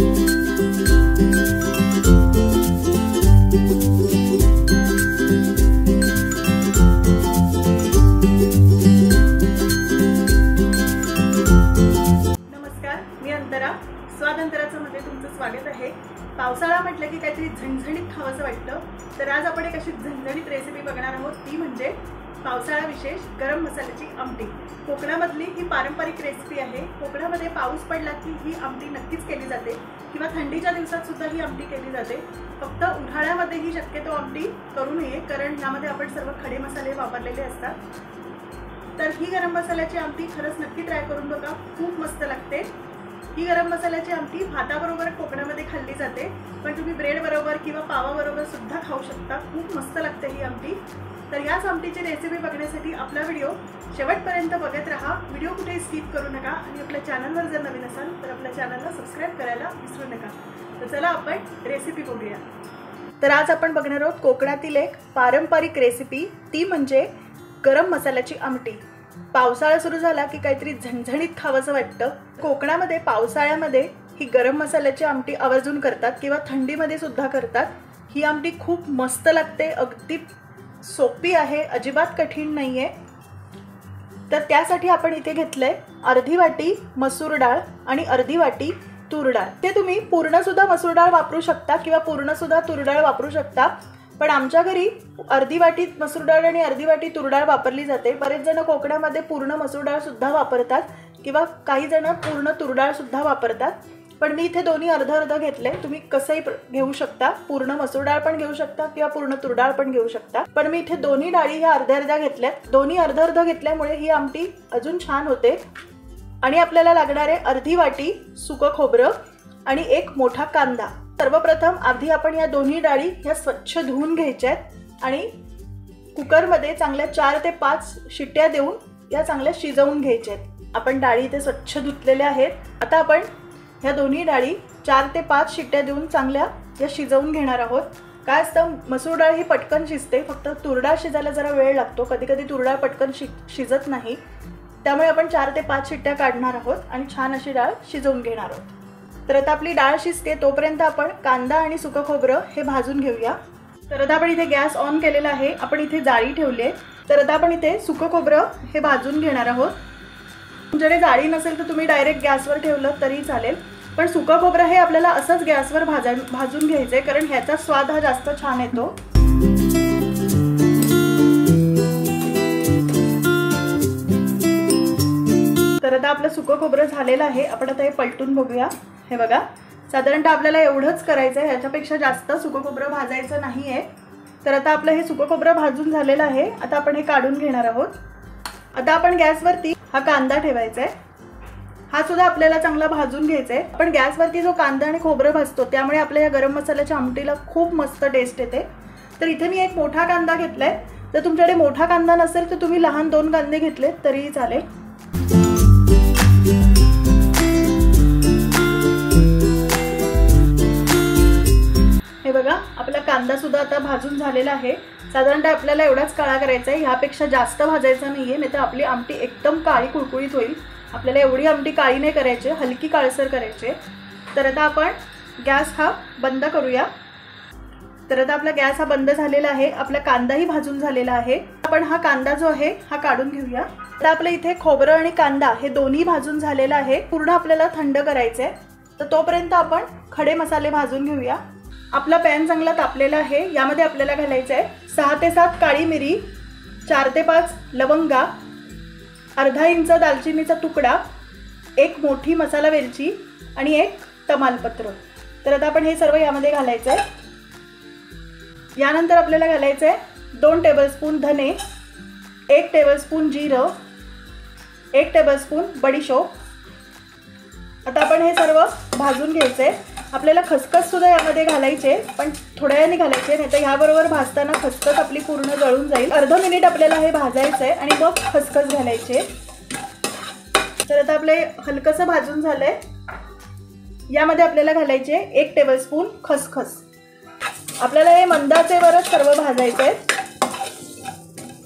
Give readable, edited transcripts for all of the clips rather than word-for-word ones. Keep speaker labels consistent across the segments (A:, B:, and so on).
A: मध्ये तुमचं स्वागत आहे। पावसाळा म्हटलं की काहीतरी झणझणीत खावंसं वाटतं, तर आज आपण एक अशी झणझणीत रेसिपी बघणार आहोत, ती म्हणजे पावसाळा विशेष गरम मसाल्याची आमटी। कोकणामधली ही पारंपरिक रेसिपी आहे। कोकणामध्ये पाऊस पडला की ही आमटी नक्कीच केली जाते किंवा थंडीच्या दिवसात सुद्धा ही आमटी केली जाते। फक्त उन्हाळ्यामध्ये ही शक्यतो आमटी करू नये, कारण यामध्ये आपण सर्व खडे मसाले वापरलेले असतात। तर ही गरम मसाल्याची आमटी खरंच नक्की ट्राय करून बघा, खूप मस्त लागते। ही गरम मसाल्याची आमटी भाताबरोबर कोकणामध्ये खाल्ली जाते, पण तुम्ही ब्रेड बरोबर किंवा पावाबरोबर सुद्धा खाऊ शकता। खूप मस्त लागते ही आमटी। तर याच आमटीची रेसिपी बघण्यासाठी आपला व्हिडिओ शेवटपर्यंत बघत राहा, व्हिडिओ कुठेही स्किप करू नका आणि आपल्या चॅनलवर जर नवीन असाल तर आपल्या चॅनलला सबस्क्राइब करायला विसरू नका। तर चला आपण रेसिपी बघूया। तर आज आपण बघणार आहोत कोकणातील एक पारंपरिक रेसिपी, ती म्हणजे गरम मसाल्याची आमटी। पावसाळा सुरू झाला की काहीतरी झणझणीत खावंसं वाटतं। कोकणामध्ये पावसाळ्यामध्ये ही गरम मसाल्याची आमटी आवर्जून करतात किंवा थंडीमध्ये सुद्धा करतात। ही आमटी खूप मस्त लागते, अगदी सोपी आहे, अजिबात कठीण नाहीये। तर त्यासाठी आपण इथे घेतलंय अर्धी वाटी मसूर डाळ आणि अर्धी वाटी तूर डाळ। ते तुम्ही पूर्ण सुद्धा मसूर डाळ वापरू शकता किंवा पूर्ण सुद्धा तूर डाळ वापरू शकता, पण आमच्या घरी अर्धी वाटी मसूर डाळ आणि अर्धी वाटी तूर डाळ वापरली जाते। बरेच जण कोकणामध्ये पूर्ण मसूर डाळ सुद्धा वापरतात किंवा काही जण पूर्ण तूर डाळ सुद्धा वापरतात, पण मी इथे दोन्ही अर्ध अर्ध घेतले। तुम्ही कसंही घेऊ शकता, पूर्ण मसूर डाळ पण घेऊ शकता किंवा पूर्ण तूर डाळ पण घेऊ शकता, पण मी इथे दोन्ही डाळी ह्या अर्ध्या अर्ध्या घेतल्यात। दोन्ही अर्ध अर्ध घेतल्यामुळे ही आमटी अजून छान होते। आणि आपल्याला लागणारे अर्धी वाटी सुकं खोबरं आणि एक मोठा कांदा। सर्वप्रथम आधी आपण या दोन्ही डाळी ह्या स्वच्छ धुवून घ्यायच्यात आणि कुकरमध्ये चांगल्या 4 ते 5 शिट्ट्या देऊन या चांगल्या शिजवून घ्यायच्यात। आपण डाळी इथे स्वच्छ धुतलेल्या आहेत। आता आपण ह्या दोन्ही डाळी 4 ते 5 शिट्ट्या देऊन चांगल्या या शिजवून घेणार आहोत। काय असतं, मसूर डाळ ही पटकन शिजते, फक्त तूर डाळ शिजायला जरा वेळ लागतो। कधी कधी तूर डाळ पटकन शिजत नाही, त्यामुळे आपण 4 ते 5 शिट्ट्या काढणार आहोत आणि छान अशी डाळ शिजवून घेणार आहोत। तर आता आपली डाळ शिजते तोपर्यंत आपण कांदा आणि सुकं खोबरं हे भाजून घेऊया। तर आता आपण इथे गॅस ऑन केलेला आहे, आपण इथे जाळी ठेवली आहे। तर आता आपण इथे सुकं खोबरं हे भाजून घेणार आहोत। तुमच्याकडे जाळी नसेल तर तुम्ही डायरेक्ट गॅसवर ठेवलं तरी चालेल, पण सुकं खोबरं हे आपल्याला असंच गॅसवर भाजून घ्यायचंय, कारण ह्याचा स्वाद हा जास्त छान येतो। तर आता आपलं सुकं खोबरं झालेलं आहे, आपण आता हे पलटून बघूया। हे बघा, साधारणतः आपल्याला एवढंच करायचं आहे, ह्याच्यापेक्षा जास्त सुकं खोबरं भाजायचं नाहीये। तर आता आपलं हे सुकं खोबरं भाजून झालेलं आहे, आता आपण हे काढून घेणार आहोत। आता आपण गॅसवरती हा कांदा ठेवायचा आहे, हा सुद्धा आपल्याला चांगला भाजून घ्यायचा आहे। पण गॅसवरती जो कांदा आणि खोबरं भाजतो त्यामुळे आपल्या या गरम मसाल्याच्या आमटीला खूप मस्त टेस्ट येते। तर इथे मी एक मोठा कांदा घेतलाय, जर तुमच्याकडे मोठा कांदा नसेल तर तुम्ही लहान 2 कांदे घेतले तरीही चालेल। हे बघा, आपला कांदा सुद्धा आता भाजून झालेला आहे। साधारणतः आपल्याला एवढाच काळा करायचा आहे, ह्यापेक्षा जास्त भाजायचा नाहीये, नाहीतर आपली आमटी एकदम काळी कुळकुळीत होईल। आपल्याला एवढी आमटी काळी नाही करायची, हलकी काळसर करायची। तर आता आपण गॅस हा बंद करूया। तर आता आपला गॅस हा बंद झालेला आहे, आपला कांदाही भाजून झालेला आहे। आपण हा कांदा जो आहे हा काढून घेऊया। तर आपलं इथे खोबरं आणि कांदा हे दोन्ही भाजून झालेलं आहे, पूर्ण आपल्याला थंड करायचं आहे। तर तोपर्यंत आपण खडे मसाले भाजून घेऊया। आपला पॅन चांगला तापलेला आहे, यामध्ये आपल्याला घालायचं आहे 6 ते 7 काळी मिरी, 4 ते 5 लवंगा, अर्धा इंच दालचिनीचा तुकडा, एक मोठी मसाला वेलची आणि एक तमालपत्र। तर आता आपण हे सर्व यामध्ये घालायचं आहे। यानंतर आपल्याला घालायचं आहे 2 टेबलस्पून धने, 1 टेबलस्पून जिरं, 1 टेबलस्पून बडीशोप। आता आपण हे सर्व भाजून घ्यायचं आहे। आपल्याला खसखस सुद्धा यामध्ये घालायचे, पण थोड्या वेळाने घालायचे, नाही तर ह्याबरोबर भाजताना खसखस आपली पूर्ण जळून जाईल। अर्धा मिनिट आपल्याला हे भाजायचं आहे आणि मग खसखस घालायचे। तर आता आपले हलकंसं भाजून झालंय, यामध्ये आपल्याला घालायचे 1 टेबलस्पून खसखस। आपल्याला हे मंद आचेवरच सर्व भाजायचं आहे।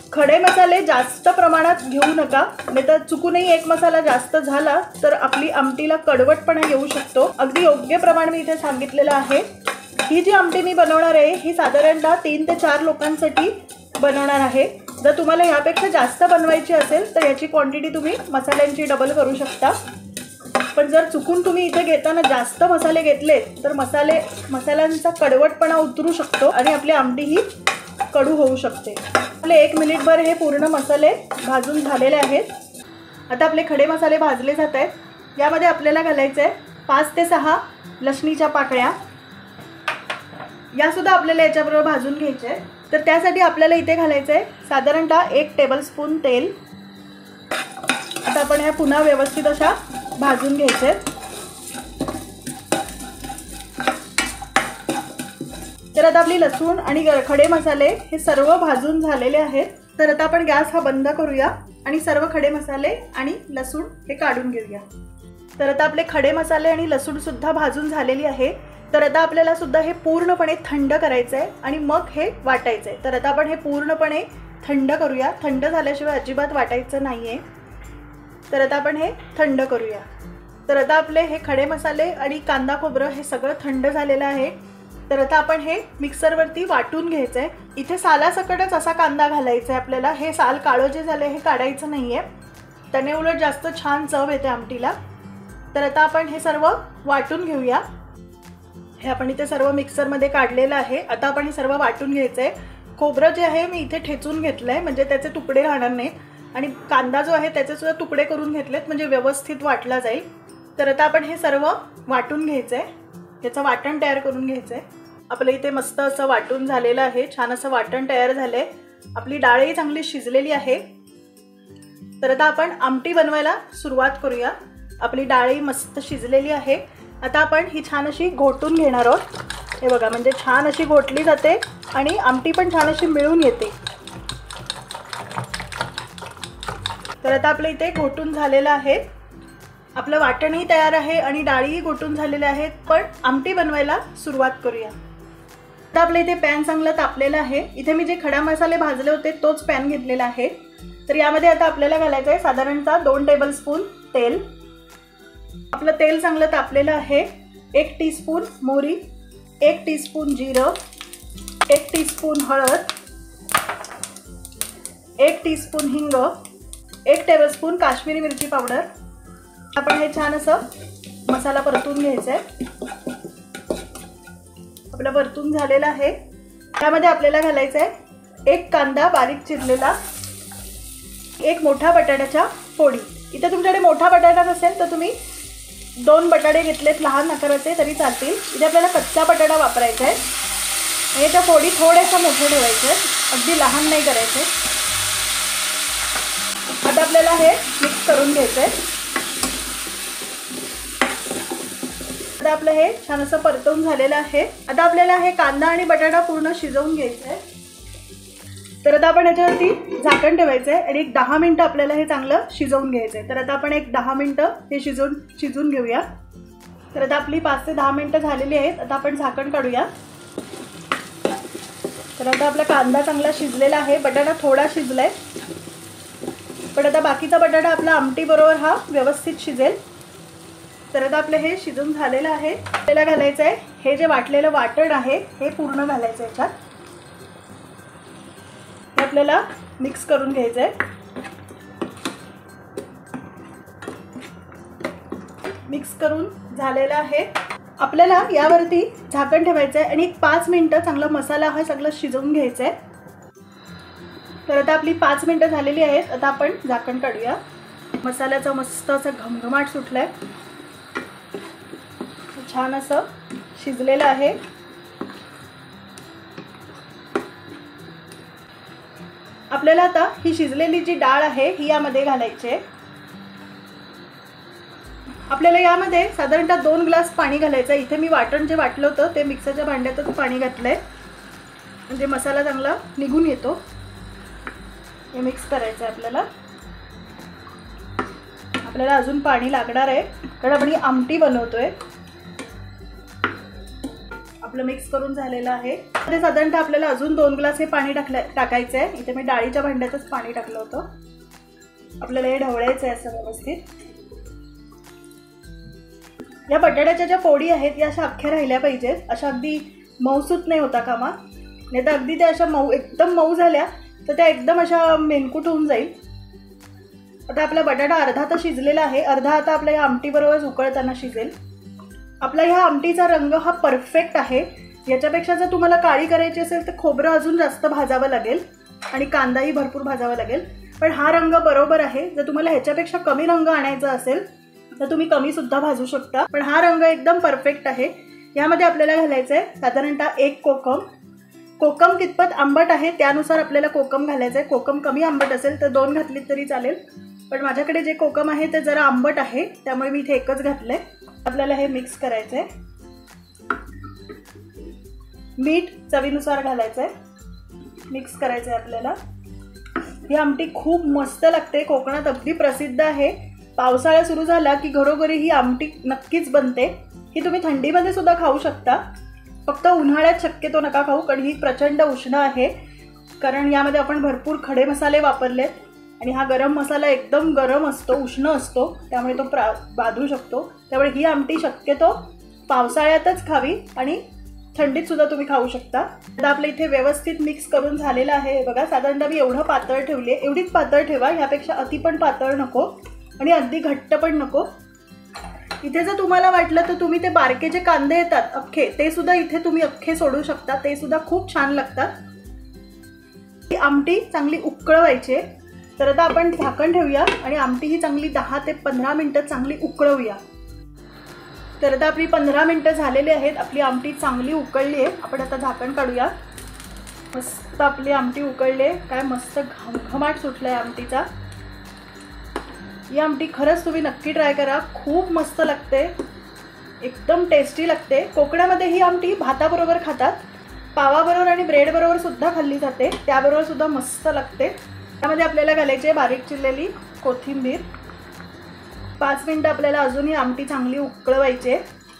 A: खडे मसाले जास्त प्रमाणात घेऊ नका, नाही तर चुकूनही एक मसाला जास्त झाला तर आपली आमटीला कडवटपणा येऊ शकतो. अगदी योग्य प्रमाण मी इथे सांगितलेलं आहे. ही जी आमटी मी बनवणार आहे ही साधारणतः 3 ते 4 लोकांसाठी बनवणार आहे. जर तुम्हाला यापेक्षा जास्त बनवायची असेल तर याची क्वांटिटी तुम्ही मसाल्यांची डबल करू शकता. पण जर चुकून तुम्ही इथे घेताना जास्त मसाले घेतले तर मसाल्यांचा कडवटपणा उतरू शकतो आणि आपली आमटी ही कडू होऊ शकते. आपले 1 मिनिटभर हे पूर्ण मसाले भाजून झालेले आहेत. आता आपले खडे मसाले भाजले जात आहेत. यामध्ये आपल्याला घालायचं आहे 5 ते 6 लसणीच्या पाकळ्या. यासुद्धा आपल्याला याच्याबरोबर भाजून घ्यायचे आहे. तर त्यासाठी आपल्याला इथे घालायचं आहे साधारणतः 1 टेबलस्पून तेल. आता आपण ह्या पुन्हा व्यवस्थित अशा भाजून घ्यायचे आहेत. तर आता आपली लसूण आणि खडे मसाले हे सर्व भाजून झालेले आहेत. तर आता आपण गॅस हा बंद करूया आणि सर्व खडे मसाले आणि लसूण हे काढून घेऊया. तर आता आपले खडे मसाले आणि लसूण सुद्धा भाजून झालेली आहे. तर आता आपल्याला सुद्धा हे पूर्णपणे थंड करायचं आहे आणि मग हे वाटायचं आहे. तर आता आपण हे पूर्णपणे थंड करूया. थंड झाल्याशिवाय अजिबात वाटायचं नाही आहे. तर आता आपण हे थंड करूया. तर आता आपले हे खडे मसाले आणि कांदा खोबरं हे सगळं थंड झालेलं आहे. तर आता आपण हे मिक्सरवरती वाटून घ्यायचं आहे. इथे सालासकटच असा कांदा घालायचा आहे आपल्याला. हे साल काळं जे झालं हे काढायचं नाही आहे, त्याने उलट जास्त छान चव येते आमटीला. तर आता आपण हे सर्व वाटून घेऊया. हे आपण इथे सर्व मिक्सरमध्ये काढलेलं आहे. आता आपण हे सर्व वाटून घ्यायचं आहे. खोबरं जे आहे मी इथे ठेचून घेतलं आहे म्हणजे त्याचे तुकडे राहणार नाहीत. आणि कांदा जो आहे त्याचे सुद्धा तुकडे करून घेतलेत म्हणजे व्यवस्थित वाटला जाईल. तर आता आपण हे सर्व वाटून घ्यायचं आहे. याचं वाटण तयार करून घ्यायचं आहे. आपलं इथे मस्त असं वाटून झालेलं आहे. छान असं वाटण तयार झालं आहे. आपली डाळही चांगली शिजलेली आहे. तर आता आपण आमटी बनवायला सुरुवात करूया. आपली डाळही मस्त शिजलेली आहे. आता आपण ही छान अशी घोटून घेणार आहोत. हे बघा, म्हणजे छान अशी घोटली जाते आणि आमटी पण छान अशी मिळून येते. तर आता आपलं इथे घोटून झालेलं आहे. आपलं वाटणही तयार आहे आणि डाळीही घोटून झालेल्या आहेत. पण आमटी बनवायला सुरुवात करूया. आता आपलं इथे पॅन चांगलं तापलेलं आहे. इथे मी जे खडा मसाले भाजले होते तोच पॅन घेतलेला आहे. तर यामध्ये आता आपल्याला घालायचं आहे साधारणतः 2 टेबलस्पून तेल. आपलं तेल चांगलं तापलेलं आहे. 1 टीस्पून मोहरी, 1 टीस्पून जिरं, 1 टीस्पून हळद, 1 टीस्पून हिंग, 1 टेबलस्पून काश्मीरी मिरची पावडर. आपण हे छान असं मसाला परतून घ्यायचा आहे. आपलं परतून झालेलं आहे. त्यामध्ये आपल्याला घालायचं आहे 1 कांदा बारीक चिरलेला, 1 मोठा बटाट्याच्या फोडी. इथे तुमच्याकडे मोठा बटाटा नसेल तर तुम्ही 2 बटाटे घेतलेत लहान आकाराचे तरी चालतील. इथे आपल्याला कच्चा बटाटा वापरायचा आहे. याच्या फोडी थोड्याशा मोठ्या ठेवायच्या आहेत, अगदी लहान नाही करायचे. आता आपल्याला हे मिक्स करून घ्यायचं आहे. आता आपलं हे छान असं परतवून झालेलं आहे. आता आपल्याला हे कांदा आणि बटाटा पूर्ण शिजवून घ्यायचं आहे. तर आता आपण याच्यावरती झाकण ठेवायचं आहे आणि 10 मिनिटं आपल्याला हे चांगलं शिजवून घ्यायचं आहे. तर आता आपण 10 मिनिटं हे शिजून घेऊया. तर आता आपली 5 ते 10 मिनिटं झालेली आहेत. आता आपण झाकण काढूया. तर आता आपला कांदा चांगला शिजलेला आहे. बटाटा थोडा शिजला आहे, पण आता बाकीचा बटाटा आपला आमटी बरोबर हा व्यवस्थित शिजेल. तर आता आपलं हे शिजून झालेलं आहे. आपल्याला घालायचं आहे हे जे वाटलेलं वाटण आहे हे पूर्ण घालायचं आहे याच्यात. हे आपल्याला मिक्स करून घ्यायचं आहे. मिक्स करून झालेलं आहे. आपल्याला यावरती झाकण ठेवायचं आहे आणि 5 मिनिटं चांगला मसाला हा सगळं शिजवून घ्यायचा आहे. तर आता आपली 5 मिनिटं झालेली आहेत. आता आपण झाकण काढूया. मसाल्याचा मस्त असा घमघमाट सुटला आहे. छान असं शिजलेलं आहे. आपल्याला आता ही शिजलेली जी डाळ आहे ही यामध्ये घालायची आहे. आपल्याला यामध्ये साधारणतः 2 ग्लास पाणी घालायचं आहे. इथे मी वाटण जे वाटलं होतं ते मिक्सरच्या भांड्यातच पाणी घातलं आहे म्हणजे मसाला चांगला निघून येतो. हे मिक्स करायचं आहे आपल्याला. आपल्याला अजून पाणी लागणार आहे कारण आपण ही आमटी बनवतोय. आपलं मिक्स करून झालेलं आहे। ते साधारणतः आपल्याला अजून 2 ग्लास हे पाणी टाकायचं आहे। इथे मी डाळीच्या भांड्यातच पाणी टाकलं होतं। आपल्याला हे ढवळायचं आहे असं व्यवस्थित। या बटाट्याच्या ज्या फोडी आहेत या अशा अख्ख्या राहिल्या पाहिजेत, अशा अगदी मऊसूत नाही होता कामा, नाही तर अगदी त्या अशा मऊ एकदम मऊ झाल्या तर त्या एकदम अशा मेनकूट होऊन जाईल। आता आपला बटाटा अर्धा तर शिजलेला आहे, अर्धा आता आपल्या या आमटीबरोबर उकळताना शिजेल। आपला ह्या आमटीचा रंग हा परफेक्ट आहे। याच्यापेक्षा जर तुम्हाला काळी करायची असेल तर खोबरं अजून जास्त भाजावं लागेल आणि कांदाही भरपूर भाजावा लागेल, पण हा रंग बरोबर आहे। जर तुम्हाला ह्याच्यापेक्षा कमी रंग आणायचा असेल तर तुम्ही कमी सुद्धा भाजू शकता, पण हा रंग एकदम परफेक्ट आहे। यामध्ये आपल्याला घालायचं आहे साधारणतः 1 कोकम। कोकम कितपत आंबट आहे त्यानुसार आपल्याला कोकम घालायचं आहे। कोकम कमी आंबट असेल तर 2 घातली तरी चालेल, पण माझ्याकडे जे कोकम आहे ते जरा आंबट आहे त्यामुळे मी इथे 1च घातलंय। आपल्याला हे मिक्स करायचं आहे। मीठ चवीनुसार घालायचं आहे, मिक्स करायचं आहे आपल्याला। ही आमटी खूप मस्त लागते, कोकणात अगदी प्रसिद्ध आहे। पावसाळा सुरू झाला की घरोघरी ही आमटी नक्कीच बनते। ही तुम्ही थंडीमध्ये सुद्धा खाऊ शकता, फक्त उन्हाळ्यात शक्यतो नका खाऊ कारण ही प्रचंड उष्ण आहे, कारण यामध्ये आपण भरपूर खडे मसाले वापरलेत आणि हा गरम मसाला एकदम गरम असतो, उष्ण असतो, त्यामुळे तो बाधू शकतो। त्यामुळे ही आमटी शक्यतो पावसाळ्यातच खावी आणि थंडीत सुद्धा तुम्ही खाऊ शकता। आता आपलं इथे व्यवस्थित मिक्स करून झालेलं आहे बघा। साधारणतः मी एवढं पातळ ठेवली आहे, एवढीच पातळ ठेवा, ह्यापेक्षा अति पण पातळ नको आणि अगदी घट्ट पण नको। इथे जर तुम्हाला वाटलं तर तुम्ही ते बारके जे कांदे येतात अख्खे ते सुद्धा इथे तुम्ही अख्खे सोडू शकता, ते सुद्धा खूप छान लागतात। ही आमटी चांगली उकळवायची, तर आता आपण झाकण ठेवूया आणि आमटी ही चांगली 10 ते 15 मिनिटं चांगली उकळवूया। तर आता आपली 15 मिनिटं झालेली आहेत, आपली आमटी चांगली उकळली आहे। आपण आता झाकण काढूया। मस्त आपली आमटी उकळली आहे, काय मस्त घमघमाट सुटलाय आमटीचा। ही आमटी खरंच तुम्ही नक्की ट्राय करा, खूप मस्त लागते, एकदम टेस्टी लागते। कोकणामध्ये ही आमटी भाताबरोबर खातात, पावाबरोबर आणि ब्रेड बरोबर सुद्धा खाल्ली जाते, त्याबरोबर सुद्धा मस्त लागते। त्यामध्ये आपल्याला घालायची बारीक चिरलेली कोथिंबीर। 5 मिनिटं आपल्याला अजून ही आमटी चांगली उकळवायची।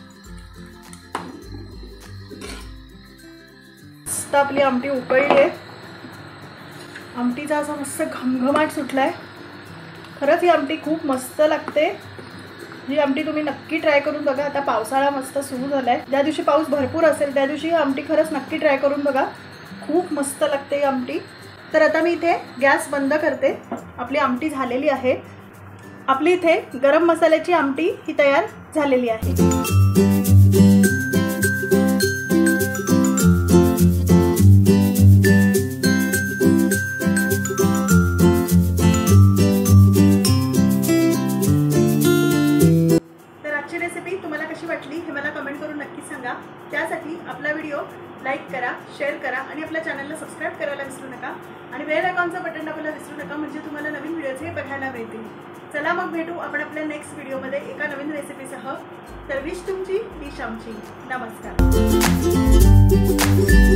A: मस्त आपली आमटी उकळली आहे, आमटीचा असा मस्त घमघमाट सुटलाय। खरंच ही आमटी खूप मस्त लागते। ही आमटी तुम्ही नक्की ट्राय करून बघा। आता पावसाळा मस्त सुरू झालाय, ज्या दिवशी पाऊस भरपूर असेल त्या दिवशी ही आमटी खरंच नक्की ट्राय करून बघा, खूप मस्त लागते ही आमटी। तर आता मी इथे गॅस बंद करते, आपली आमटी झालेली आहे। आपली इथे गरम मसाल्याची आमटी ही तयार झालेली आहे। त्यासाठी आपला व्हिडिओ लाईक करा, शेअर करा आणि आपल्या चॅनलला सबस्क्राईब करायला विसरू नका आणि बेल आयकॉनचं बटन दाबायला विसरू नका, म्हणजे तुम्हाला नवीन व्हिडिओज बघायला मिळतील। चला मग भेटू आपण आपल्या नेक्स्ट व्हिडिओमध्ये एका नवीन रेसिपीसह। तर विश तुमची, डिश आमची। नमस्कार।